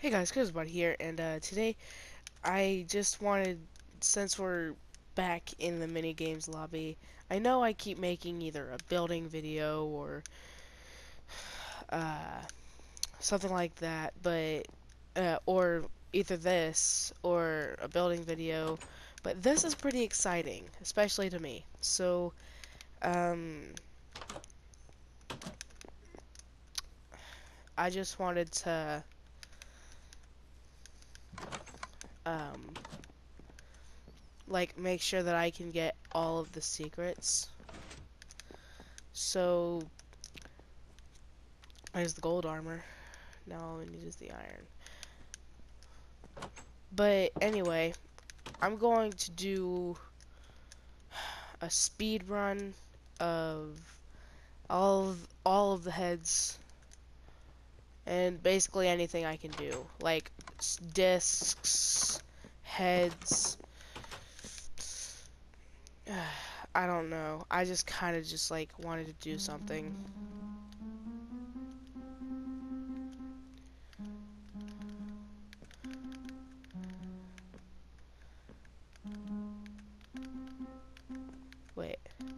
Hey guys, Cuzbot here, and today I just wanted, since we're back in the mini games lobby, I know I keep making either a building video or uh, something like that, but or either this or a building video, but this is pretty exciting, especially to me. So, I just wanted to um, like make sure that I can get all of the secrets. So there's the gold armor. Now all we need is the iron. But anyway, I'm going to do a speed run of all of the heads and basically anything I can do, like discs, heads. I don't know. I just kind of just like wanted to do something. Wait.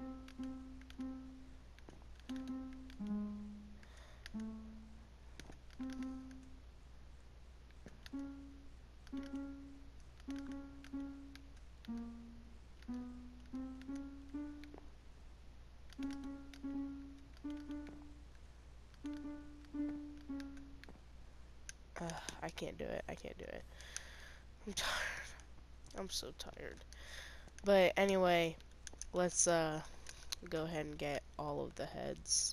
I can't do it. I can't do it. I'm tired. I'm so tired. But anyway, let's go ahead and get all of the heads.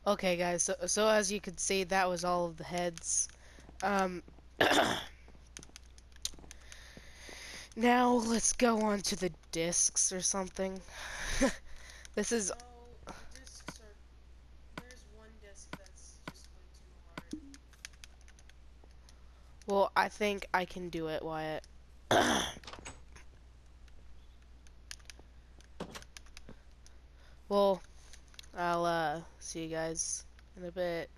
Okay, guys. So as you can see, that was all of the heads. Um, now let's go on to the discs or something. This is. No, the discs are. There's one disc that's just way too hard. Well, I think I can do it, Wyatt. Well, I'll see you guys in a bit.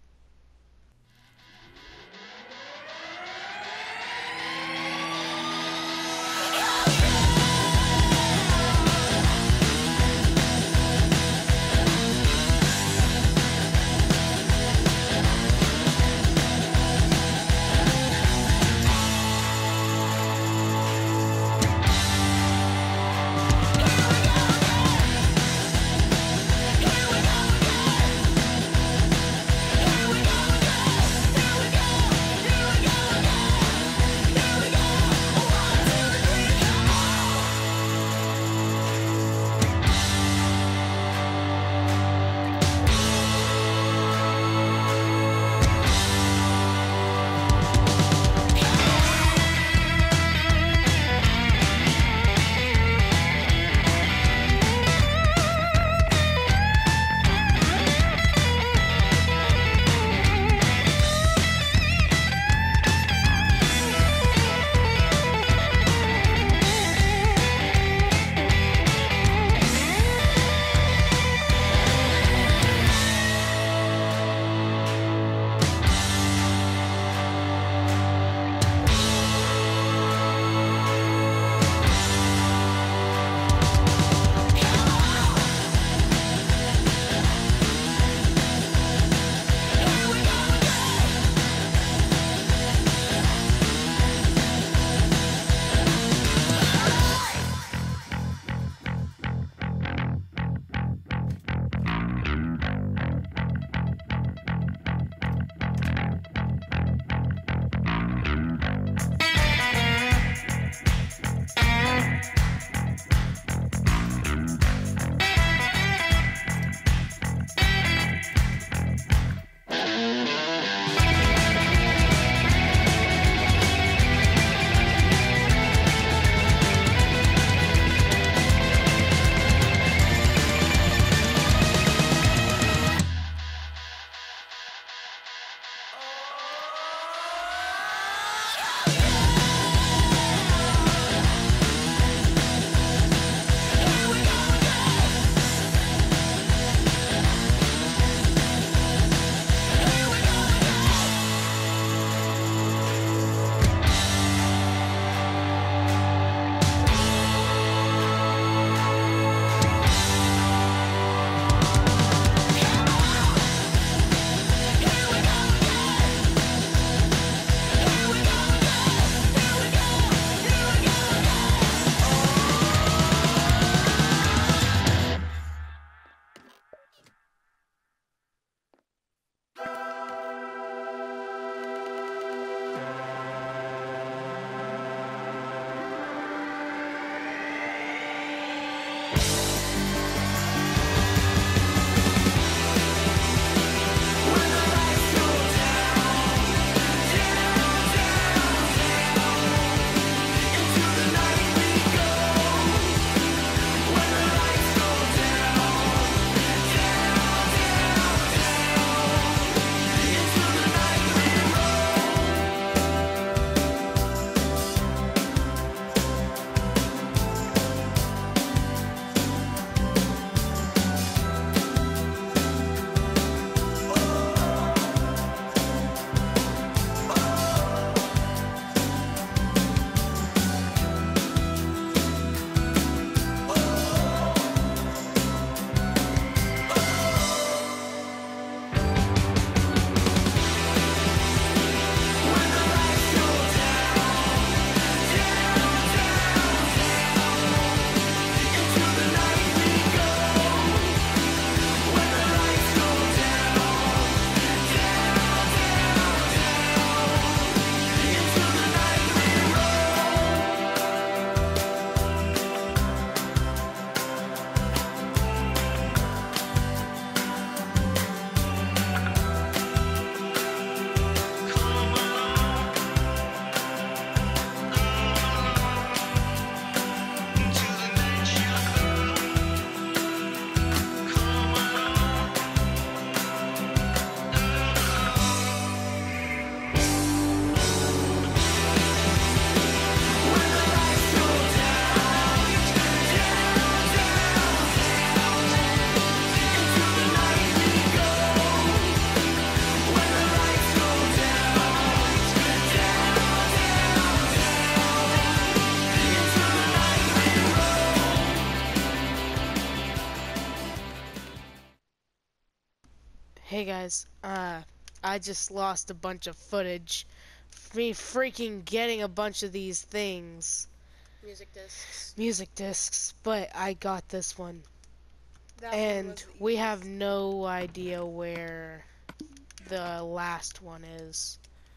Hey guys, I just lost a bunch of footage. Me freaking getting a bunch of these things, Music discs. music discs, but I got this one. That one And was the we have easiest. no idea where the last one is.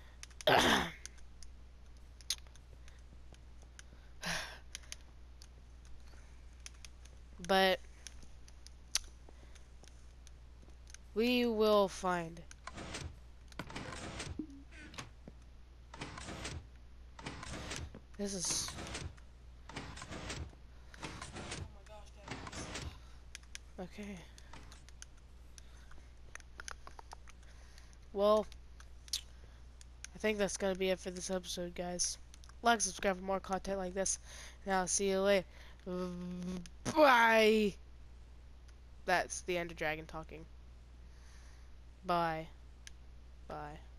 But we will find it. This is Oh my gosh, guys. okay. Well, I think that's gonna be it for this episode, guys. Like, subscribe for more content like this, and I'll see you later. Bye. That's the Ender Dragon talking. Bye. Bye.